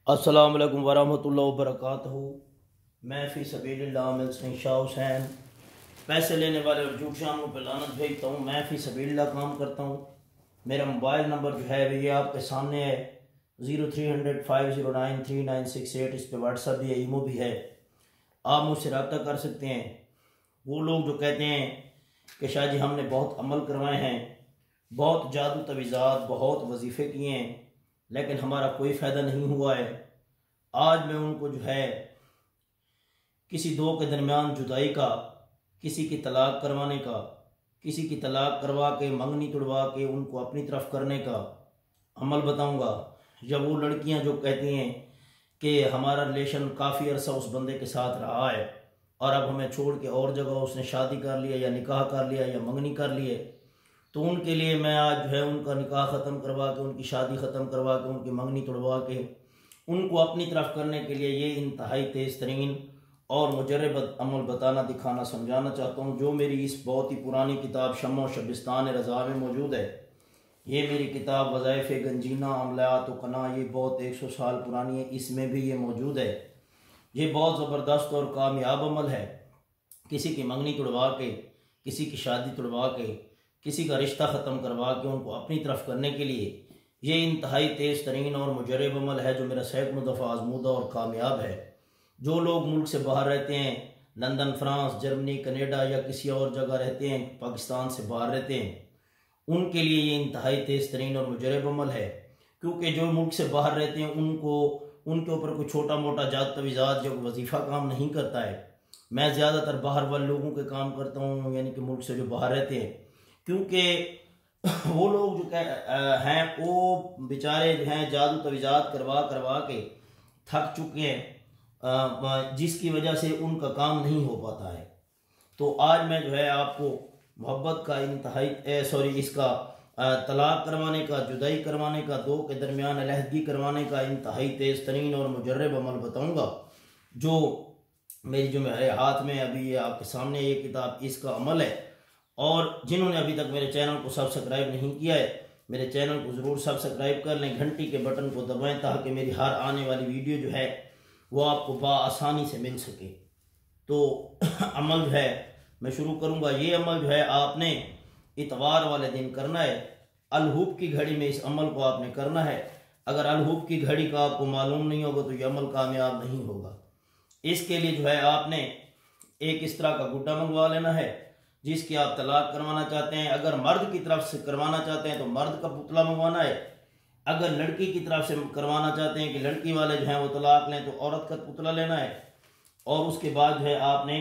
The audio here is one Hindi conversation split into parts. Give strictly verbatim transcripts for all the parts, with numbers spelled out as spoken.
अस्सलाम वालेकुम वरहमतुल्लाहि वबरकातुहू। मैं फ़ी सबीलिल्लाह आमिल सईद शाह हुसैन पैसे लेने वाले और झूठ शामों पर लानत भेजता हूँ। मैं फ़ी सबीलिल्लाह काम करता हूँ। मेरा मोबाइल नंबर जो है ये आपके सामने है, zero three hundred five zero nine three nine six eight. इस पर व्हाट्सअप भी है, ईमो भी है, आप मुझसे रब्ता कर सकते हैं। वो लोग जो कहते हैं कि शाह जी हमने बहुत अमल करवाए हैं, बहुत जादू तवीज़ात, बहुत वजीफ़े किए हैं, लेकिन हमारा कोई फ़ायदा नहीं हुआ है, आज मैं उनको जो है किसी दो के दरमियान जुदाई का, किसी की तलाक करवाने का, किसी की तलाक करवा के मंगनी तुड़वा के उनको अपनी तरफ करने का अमल बताऊंगा। या वो लड़कियां जो कहती हैं कि हमारा रिलेशन काफ़ी अरसा उस बंदे के साथ रहा है और अब हमें छोड़ के और जगह उसने शादी कर लिया या निकाह कर लिया या मंगनी कर लिए, तो उनके लिए मैं आज जो है उनका निकाह ख़त्म करवा के, उनकी शादी ख़त्म करवा के, उनकी मंगनी तोड़वा के उनको अपनी तरफ करने के लिए ये इंतहाई तेज़ तरीन और मुजरब अमल बताना, दिखाना, समझाना चाहता हूँ, जो मेरी इस बहुत ही पुरानी किताब शम्म व शबिस्तान रज़ा में मौजूद है। ये मेरी किताब वज़ाइफ़ गंजीना अमलात व कना, ये बहुत एक सौ साल पुरानी है, इसमें भी ये मौजूद है। ये बहुत ज़बरदस्त और कामयाब अमल है। किसी की मंगनी तुड़वा के, किसी की शादी तुड़वा के, किसी का रिश्ता ख़त्म करवा के उनको अपनी तरफ करने के लिए ये इंतहाई तेज़ तरीन और मुजरब अमल है, जो मेरा सैकड़ों दफ़ा आजमूदा और कामयाब है। जो लोग मुल्क से बाहर रहते हैं, लंदन, फ्रांस, जर्मनी, कनेडा या किसी और जगह रहते हैं, पाकिस्तान से बाहर रहते हैं, उनके लिए ये इंतहाई तेज़ तरीन और मुजरब अमल है। क्योंकि जो मुल्क से बाहर रहते हैं उनको उनके ऊपर कोई छोटा मोटा जात तवीज़ात जो वजीफ़ा काम नहीं करता है। मैं ज़्यादातर बाहर वाले लोगों के काम करता हूँ, यानी कि मुल्क से जो बाहर रहते हैं, क्योंकि वो लोग जो हैं वो बेचारे जो हैं जादू तवीज़ात करवा करवा के थक चुके हैं, जिसकी वजह से उनका काम नहीं हो पाता है। तो आज मैं जो है आपको मोहब्बत का इंतहाई सॉरी इसका तलाक करवाने का, जुदाई करवाने का, दो के दरमियान अलहदगी करवाने का इंतहाई तेज़ तरीन और मुजर्रब अमल बताऊँगा, जो मेरी जो मेरे हाथ में अभी आपके सामने ये किताब, इसका अमल है। और जिन्होंने अभी तक मेरे चैनल को सब्सक्राइब नहीं किया है, मेरे चैनल को ज़रूर सब्सक्राइब कर लें, घंटी के बटन को दबाएं, ताकि मेरी हर आने वाली वीडियो जो है वो आपको बआसानी से मिल सके। तो अमल जो है मैं शुरू करूँगा। ये अमल जो है आपने इतवार वाले दिन करना है। अलहुब की घड़ी में इस अमल को आपने करना है। अगर अलहुब की घड़ी का आपको मालूम नहीं होगा तो ये अमल कामयाब नहीं होगा। इसके लिए जो है आपने एक इस तरह का गुड्डा मंगवा लेना है जिसकी आप तलाक करवाना चाहते हैं। अगर मर्द की तरफ से करवाना चाहते हैं तो मर्द का पुतला मंगवाना है। अगर लड़की की तरफ से करवाना चाहते हैं कि लड़की वाले जो हैं वो तलाक लें, तो औरत का पुतला लेना है। और उसके बाद जो है आपने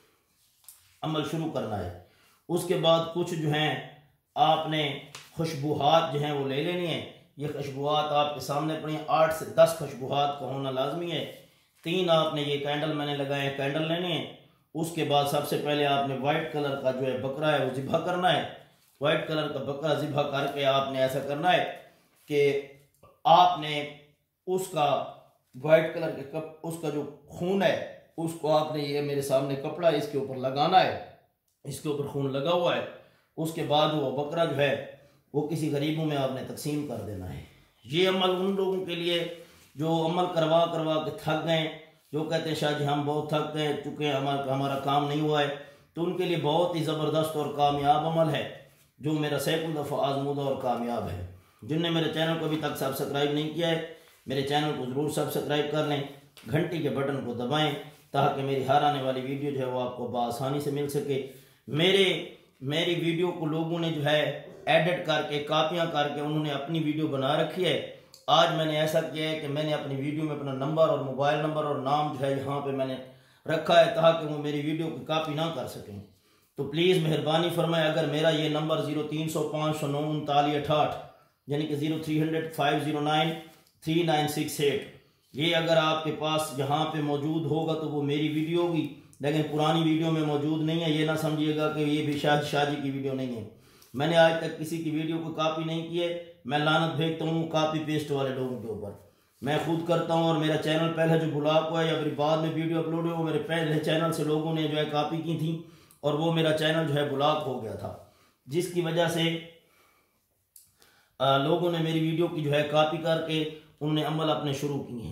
अमल शुरू करना है। उसके बाद कुछ जो हैं आपने खुशबूहात जो हैं वो ले लेनी है। ये खुशबूहात आपके सामने पड़ी, आठ से दस खुशबूहात का होना लाजमी है। तीन आपने ये कैंडल मैंने लगाए हैं, कैंडल लेने हैं। उसके बाद सबसे पहले आपने वाइट कलर का जो है बकरा है वो ज़िबा करना है। वाइट कलर का बकरा ज़िबा करके आपने ऐसा करना है कि आपने उसका वाइट कलर के कप उसका जो खून है उसको आपने, ये मेरे सामने कपड़ा है, इसके ऊपर लगाना है। इसके ऊपर खून लगा हुआ है। उसके बाद वो बकरा जो है वो किसी गरीबों में आपने तकसीम कर देना है। ये अमल उन लोगों के लिए जो अमल करवा करवा के थक गए, जो कहते हैं शाह जी हम बहुत थक गए चुके हैं, हमारा हमारा काम नहीं हुआ है, तो उनके लिए बहुत ही ज़बरदस्त और कामयाब अमल है, जो मेरा सैकड़ों दफ़ा आजमूदा और कामयाब है। जिनने मेरे चैनल को अभी तक सब्सक्राइब नहीं किया है, मेरे चैनल को ज़रूर सब्सक्राइब कर लें, घंटी के बटन को दबाएं, ताकि मेरी हर आने वाली वीडियो जो है वो आपको बआसानी से मिल सके। मेरे मेरी वीडियो को लोगों ने जो है एडिट करके, कापियाँ करके उन्होंने अपनी वीडियो बना रखी है। आज मैंने ऐसा किया है कि मैंने अपनी वीडियो में अपना नंबर और मोबाइल नंबर और नाम जो है यहाँ पे मैंने रखा है, ताकि वो मेरी वीडियो की कापी ना कर सकें। तो प्लीज़ मेहरबानी फरमाएं, अगर मेरा ये नंबर ज़ीरो तीन सौ पाँच सौ नौ उनतालीस अठाठ यानी कि zero three hundred five zero nine three nine six eight, ये अगर आपके पास यहाँ पे मौजूद होगा तो वो मेरी वीडियो होगी, लेकिन पुरानी वीडियो में मौजूद नहीं है। ये ना समझिएगा कि ये भी शाह शाजी की वीडियो नहीं है। मैंने आज तक किसी की वीडियो को कॉपी नहीं की है। मैं लानत भेजता हूँ कॉपी पेस्ट वाले लोगों के ऊपर। मैं खुद करता हूँ, और मेरा चैनल पहले जो ब्लॉक हुआ है या फिर बाद में वीडियो अपलोड हुआ, वो मेरे पहले चैनल से लोगों ने जो है कॉपी की थी और वो मेरा चैनल जो है ब्लॉक हो गया था, जिसकी वजह से आ, लोगों ने मेरी वीडियो की जो है कॉपी करके उन्होंने अमल अपने शुरू किए हैं।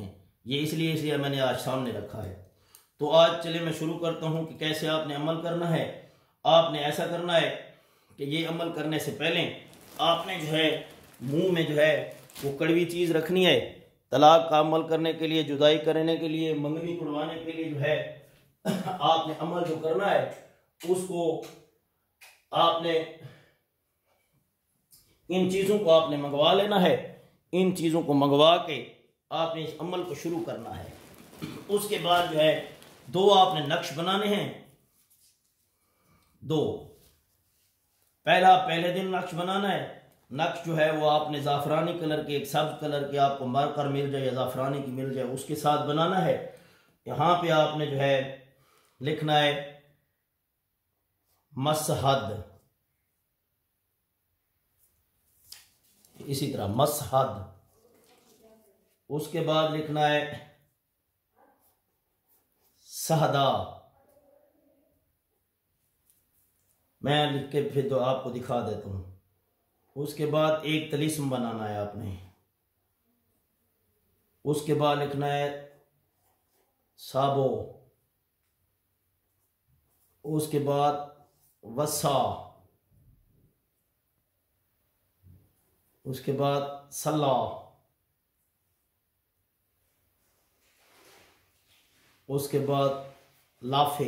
ये इसलिए इसलिए मैंने आज सामने रखा है। तो आज चले मैं शुरू करता हूँ कि कैसे आपने अमल करना है। आपने ऐसा करना है कि ये अमल करने से पहले आपने जो है मुंह में जो है वो कड़वी चीज़ रखनी है। तलाक का अमल करने के लिए, जुदाई करने के लिए, मंगनी उड़वाने के लिए जो है आपने अमल जो करना है उसको आपने इन चीज़ों को आपने मंगवा लेना है। इन चीज़ों को मंगवा के आपने इस अमल को शुरू करना है। उसके बाद जो है दो आपने नक्श बनाने हैं। दो पहला पहले दिन नक्श बनाना है। नक्श जो है वो आपने ज़ाफ़रानी कलर के, एक सब्ज कलर के आपको मरकर मिल जाए या ज़ाफ़रानी की मिल जाए उसके साथ बनाना है। यहाँ पे आपने जो है लिखना है मसहद, इसी तरह मसहद। उसके बाद लिखना है सहदा। मैं लिख के फिर तो आपको दिखा देता हूँ। उसके बाद एक तलीस्म बनाना है आपने। उसके बाद लिखना है साबो। उसके बाद वसा। उसके बाद सल्ला। उसके बाद लाफे।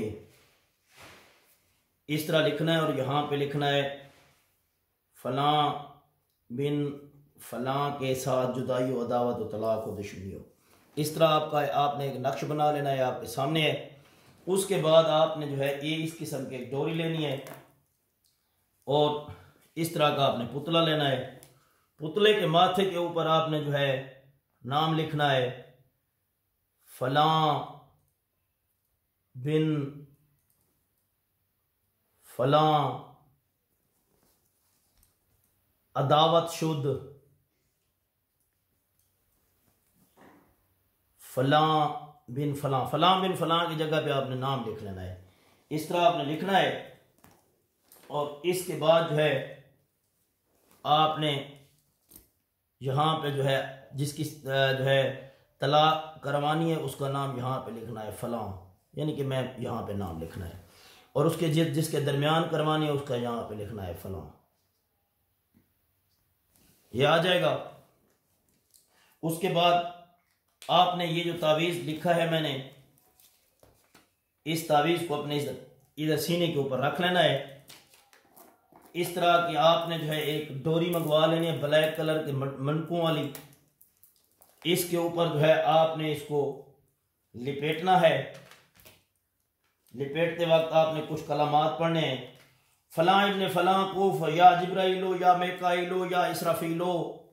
इस तरह लिखना है। और यहाँ पे लिखना है फलां बिन फलां के साथ जुदाई व अदावत व तलाक व दुश्मनी हो। इस तरह आपका आपने एक नक्श बना लेना है, आपके सामने है। उसके बाद आपने जो है ये इस किस्म की एक डोरी लेनी है और इस तरह का आपने पुतला लेना है। पुतले के माथे के ऊपर आपने जो है नाम लिखना है फलां बिन फलां अदावत शुद्ध फलां बिन फलां। फलां बिन फलां की जगह पे आपने नाम लिख लेना है। इस तरह आपने लिखना है। और इसके बाद जो है आपने यहाँ पे जो है जिसकी जो है तलाक करवानी है उसका नाम यहाँ पे लिखना है फलां, यानी कि मैं यहाँ पे नाम लिखना है। और उसके जिस जिसके दरमियान करवानी है उसका यहाँ पे लिखना है फलां। ये आ जाएगा। उसके बाद आपने ये जो तावीज़ लिखा है मैंने, इस तावीज़ को अपने इधर सीने के ऊपर रख लेना है। इस तरह की आपने जो है एक डोरी मंगवा लेनी है ब्लैक कलर के मनकों वाली। इसके ऊपर जो है आपने इसको लिपेटना है। लिपेटते वक्त आपने कुछ कलामात पढ़ने हैं। फलां इब्ने फलां को या जिब्राइलो या मेकाइलो या इसराफीलो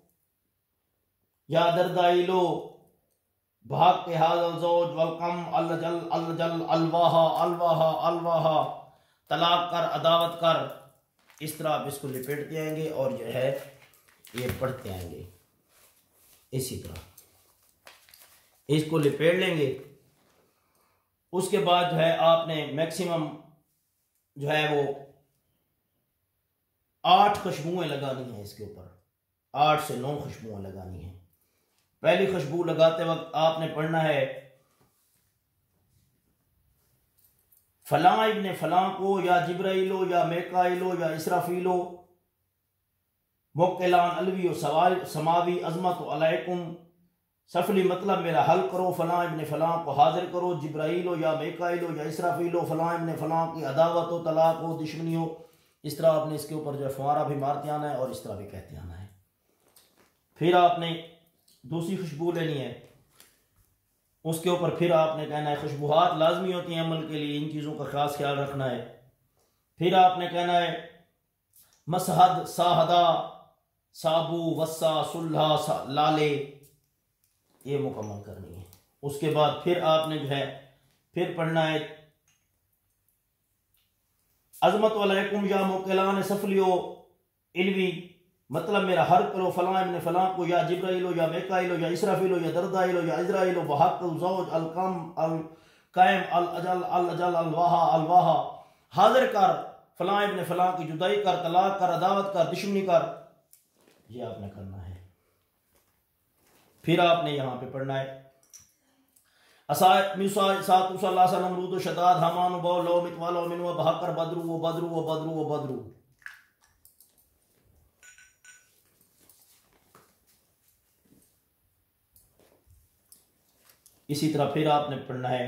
या दरदाइलो भाग के हाज़ल ज़ौज वलकम अलजल अलजल अलवाहा अलवाहा अलवाहा तलाक कर, अदावत कर। इस तरह आप इसको लिपेटते आएंगे और जो है ये पढ़ते आएंगे। इसी तरह इसको लिपेट लेंगे। उसके बाद जो है आपने मैक्सिमम जो है वो आठ खुशबुएं लगानी है इसके ऊपर। आठ से नौ खुशबुएं लगानी है। पहली खुशबू लगाते वक्त आपने पढ़ना है फलां इब्ने फलां को या जिब्राइलो या मेकाइलो या इसराफीलो मुक्किलान अलवी समावी अजमत अलैकुम सफली मतलब मेरा हल करो। फलां इब्ने फलां को हाजिर करो। जिब्राइलो या मेकाइलो या इसराफीलो फलां इब्ने फलां की अदावत हो, तलाक हो, दुश्मनी हो। इस तरह आपने इसके ऊपर जो है फुआरा भी मारते आना है और इस तरह भी कहते आना है। फिर आपने दूसरी खुशबू लेनी है। उसके ऊपर फिर आपने कहना है, खुशबूहात लाजमी होती हैं अमल के लिए, इन चीज़ों का खास ख्याल रखना है। फिर आपने कहना है मसहद साहदा साबू वस्सा सुल्हा लाले, ये मुकम्मल करनी है। उसके बाद फिर आपने जो है फिर पढ़ना है अजमत वालेकुम या मुक्किलान सफलियो इल्वी मतलब मेरा हर करो। फलां इब्ने फलां को या जिब्राइलो या मेकाइलो या इसराफीलो या दरदाइलो या इजराइलो वहक़्क़ुल ज़ौज अल कम अल कायम अल अजल अल अजल अल वाहा अल वाहा हाजिर कर। फलां इब्ने फलां की जुदाई कर, तलाक कर, अदावत कर, दुश्मनी कर। ये आपने करना है। फिर आपने यहाँ पे पढ़ना है असात मिसा सात सल्लल्लाहु अलैहि नमरूद शदाद हमान बौ लो मितवालो मिनवा बहकर बदरू वो बदरू वो बदरू वो बदरू। इसी तरह फिर आपने पढ़ना है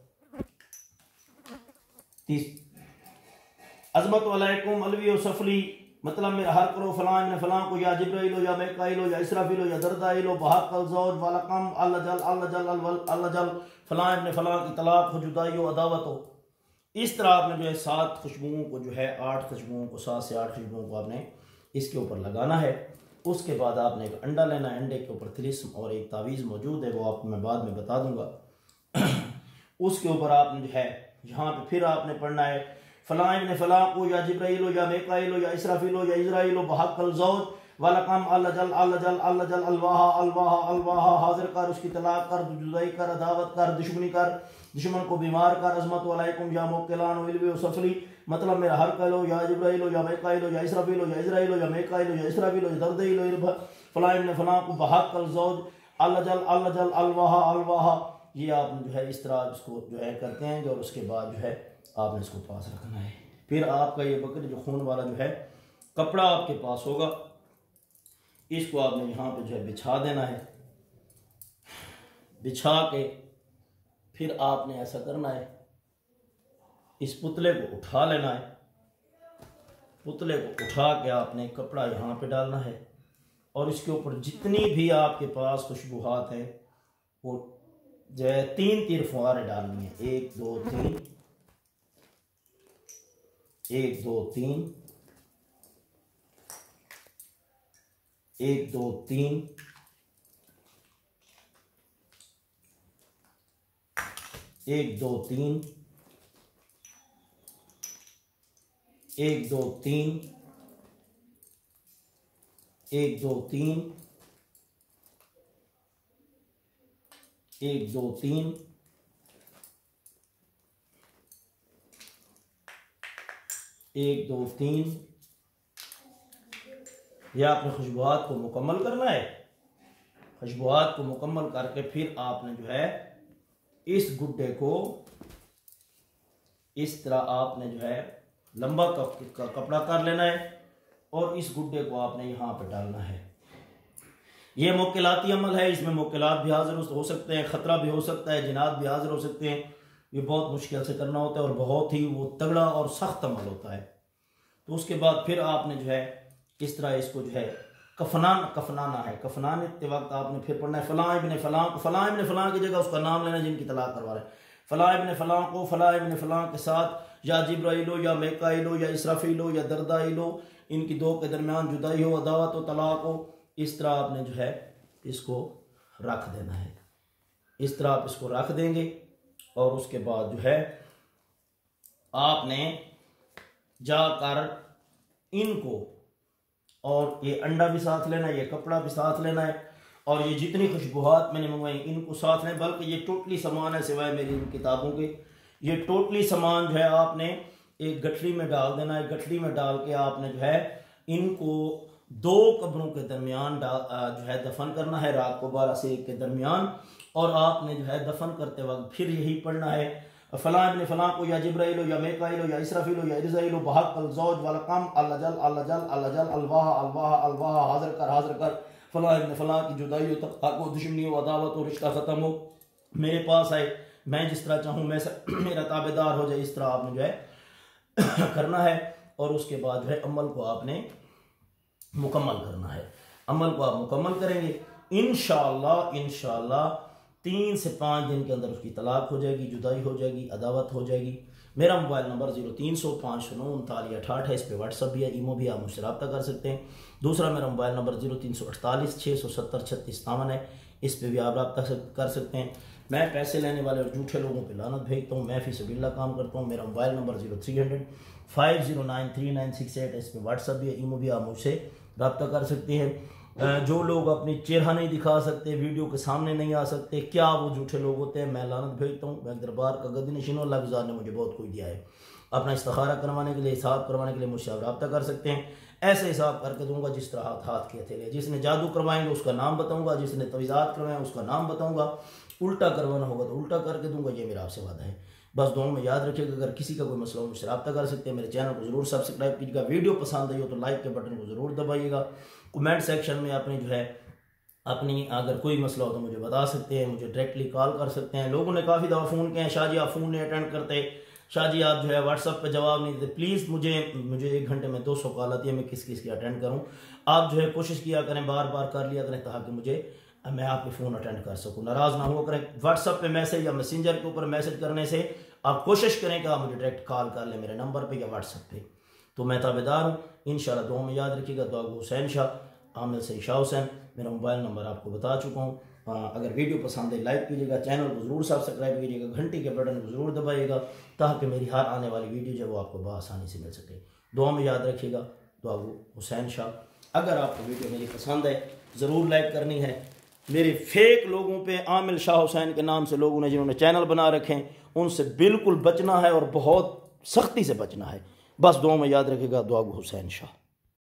तीस अजमत वालेकुम अलवी और सफली, मतलब मेरा हर करो फलां ने फलां को या जिब्राइल या मिकाईल या इसराफील या दरदाइल बहक अलजौज वलकम अल्लजल अल्लजल अल्लजल फलां ने फलां की तलाक हो, जुदाई हो, अदावत हो। इस तरह आपने जो है सात खुशबुओं को जो है आठ खुशबुओं को सात से आठ खुशबुओं को आपने इसके ऊपर लगाना है। उसके बाद आपने एक अंडा लेना है, अंडे के ऊपर तिलिस्म और एक तावीज़ मौजूद है, वो आपको मैं बाद में बता दूंगा। उसके ऊपर आपने जो है यहाँ पे फिर आपने पढ़ना है फलां ने फलां को या जिब्राइल या मिकाईल या इसराफील या इजराइल बहक अलजौज वलकम अल्लजल अल्लजल अल्लजल अलवाहा अलवाहा अलवाहा, हाजिर कर, उसकी तलाक कर, जुदाई कर, अदावत कर, दुश्मनी कर, दुश्मन को बीमार कर। अजमत वालेकुम या मुक्किलान विलवी व सफली, मतलब मेरा हर कलो या जिब्राइल या मिकाईल या इसराफील या इजराइल या मिकाईल या इसराफील या दरदाइल फलां ने फलां को बहक अलजौज अल्लजल अल्लजल अलवाहा अलवाहा। ये आप जो है इस तरह इसको जो है करते हैं और उसके बाद जो है आपने इसको पास रखना है। फिर आपका ये बकरी जो खून वाला जो है कपड़ा आपके पास होगा, इसको आपने यहाँ पे जो है बिछा देना है। बिछा के फिर आपने ऐसा करना है, इस पुतले को उठा लेना है। पुतले को उठा के आपने कपड़ा यहाँ पे डालना है और इसके ऊपर जितनी भी आपके पास खुशबूहात है वो जो है तीन तीन फुहारे डालनी है। एक दो तीन, एक दो तीन, एक दो तीन, एक दो तीन, एक दो तीन, एक दो तीन, एक दो तीन, एक दो तीन। यह आपने खुशबुआत को मुकम्मल करना है। खुशबुआत को मुकम्मल करके फिर आपने जो है इस गुड्डे को इस तरह आपने जो है लंबा कप का कपड़ा कर लेना है और इस गुड्डे को आपने यहाँ पर डालना है। यह मुक्किलाती अमल है, इसमें मुक्किलात भी हाजिर हो सकते हैं, ख़तरा भी हो सकता है, जिनात भी हाजिर हो सकते हैं। ये बहुत मुश्किल से करना होता है और बहुत ही वो तगड़ा और सख्त अमल होता है। तो उसके बाद फिर आपने जो है इस तरह इसको जो है कफनान कफनाना है। कफनाने के वक्त आपने फिर पढ़ना है फलां इब्ने फलां को, फलां इब्ने फलां की जगह उसका नाम लेना जिनकी तलाक करवा रहे हैं। फलां इब्ने फलां को फलां इब्ने फलां के साथ या जिब्राइलो या मिकाईल या इसराफीलो या दरदाइलो, इनकी दो के दरमियान जुदाई हो, अदावत हो, तलाक हो। इस तरह आपने जो है इसको रख देना है। इस तरह आप इसको रख देंगे और उसके बाद जो है आपने जाकर इनको, और ये अंडा भी साथ लेना है, ये कपड़ा भी साथ लेना है और ये जितनी खुशबूहात मैंने मंगवाई इनको साथ लें। बल्कि ये टोटली सामान है सिवाय मेरी इन किताबों के। ये टोटली सामान जो है आपने एक गठरी में डाल देना है। गठरी में डाल के आपने जो है इनको दो कब्रों के दरमियान जो है दफन करना है, रात को बारह से एक के दरमियान। और आपने जो है दफन करते वक्त फिर यही पढ़ना है फलां इब्ने फलां को या जिब्राइल या मिकाईल या इसराफील या इजराइल बहक अलजौज वलकम अल्लजल अल्लजल अल्लजल अलवाहा अलवाहा अलवाहा, हाजिर कर हाजिर कर, फलां इब्ने फलां की जुदाई हो, तलाक हो, दुश्मनी हो, अदावत हो, रिश्ता ख़त्म हो, मेरे पास आए, मैं जिस तरह चाहूँ मैं मेरा ताबेदार हो जाए। इस तरह आपने जो है करना है और उसके बाद जो है अमल को आपने मुकम्मल करना है। अमल को आप मुकम्मल करेंगे इंशाअल्लाह इंशाअल्लाह तीन से पाँच दिन के अंदर उसकी तलाक हो जाएगी, जुदाई हो जाएगी, अदावत हो जाएगी। मेरा मोबाइल नंबर जीरो तीन सौ पाँच सौ नौ उनतालीस अठाठ है। इस पर व्हाट्सअप भी है, ईमो भी, आप मुझसे रब्ता कर सकते हैं। दूसरा मेरा मोबाइल नंबर जीरो तीन सौ अड़तालीस छः सौ सत्तर छत्तीस इक्यावन है। इस पर भी आप रब्ता कर सकते हैं। मैं पैसे लेने वाले और झूठे लोगों पर लानत भेजता हूँ। मैं फी सबील्लाह काम करता हूँ। मेरा mobile number zero three hundred five zero nine three nine six eight है। इस पर व्हाट्सअप भी है, ईमो भी, आप मुझसे रब्ता कर सकते हैं। जो लोग अपनी चेहरा नहीं दिखा सकते, वीडियो के सामने नहीं आ सकते, क्या वो झूठे लोग होते हैं? मैं लानत भेजता हूँ। मैं दरबार का गद्दी नशीन अल्लाह गुज़ार ने मुझे बहुत कुछ दिया है। अपना इस्तिखारा करवाने के लिए, हिसाब करवाने के लिए मुझसे आप रब्ता कर सकते हैं। ऐसे हिसाब करके दूंगा जिस तरह हाथ हाथ के हथेली। जिसने जादू करवाएंगे उसका नाम बताऊंगा, जिसने तवीज़ात करवाएं उसका नाम बताऊंगा, उल्टा करवाना होगा तो उल्टा करके दूंगा। ये मेरा आपसे वादा है। बस दुआ में याद रखिएगा, अगर किसी का कोई मसला हो मुझसे रब्ता कर सकते हैं। मेरे चैनल को ज़रूर सब्सक्राइब कीजिएगा। वीडियो पसंद आई हो तो लाइक के बटन को ज़रूर दबाइएगा। कमेंट सेक्शन में अपनी जो है अपनी अगर कोई मसला हो तो मुझे बता सकते हैं, मुझे डायरेक्टली कॉल कर सकते हैं। लोगों ने काफ़ी दफ़ा फ़ोन किया, शाह जी आप फ़ोन नहीं अटेंड करते, शाह जी आप जो है व्हाट्सअप पे जवाब नहीं देते। प्लीज़ मुझे मुझे एक घंटे में दो सौ कॉल आती है, मैं किस किस की अटेंड करूं। आप जो है कोशिश किया करें, बार बार कर लिया करें ताकि मुझे मैं आपके फ़ोन अटेंड कर सकूं। नाराज़ ना हुआ करें। व्हाट्सअप पे मैसेज या मैसेंजर के ऊपर मैसेज करने से आप कोशिश करें कि आप मुझे डायरेक्ट कॉल कर लें मेरे नंबर पर या व्हाट्सअप पे। तो मैं ताबेदार हूँ। इंशाल्लाह दुआ में याद रखिएगा। दुआ हुसैन शाह, आमिल से शाह हुसैन। मेरा मोबाइल नंबर आपको बता चुका हूँ। अगर वीडियो पसंद है लाइक कीजिएगा, चैनल को ज़रूर सब्सक्राइब कीजिएगा, घंटी के बटन को ज़रूर दबाइएगा ताकि मेरी हर आने वाली वीडियो जो वो आपको बआसानी से मिल सके। दुआ में याद रखिएगा। दुआ हुसैन शाह। अगर आपको वीडियो मेरी पसंद है ज़रूर लाइक करनी है। मेरे फेक लोगों पे, आमिल शाह हुसैन के नाम से लोगों ने जिन्होंने चैनल बना रखे हैं, उनसे बिल्कुल बचना है और बहुत सख्ती से बचना है। बस दुआ में याद रखिएगा। दुआ हुसैन शाह।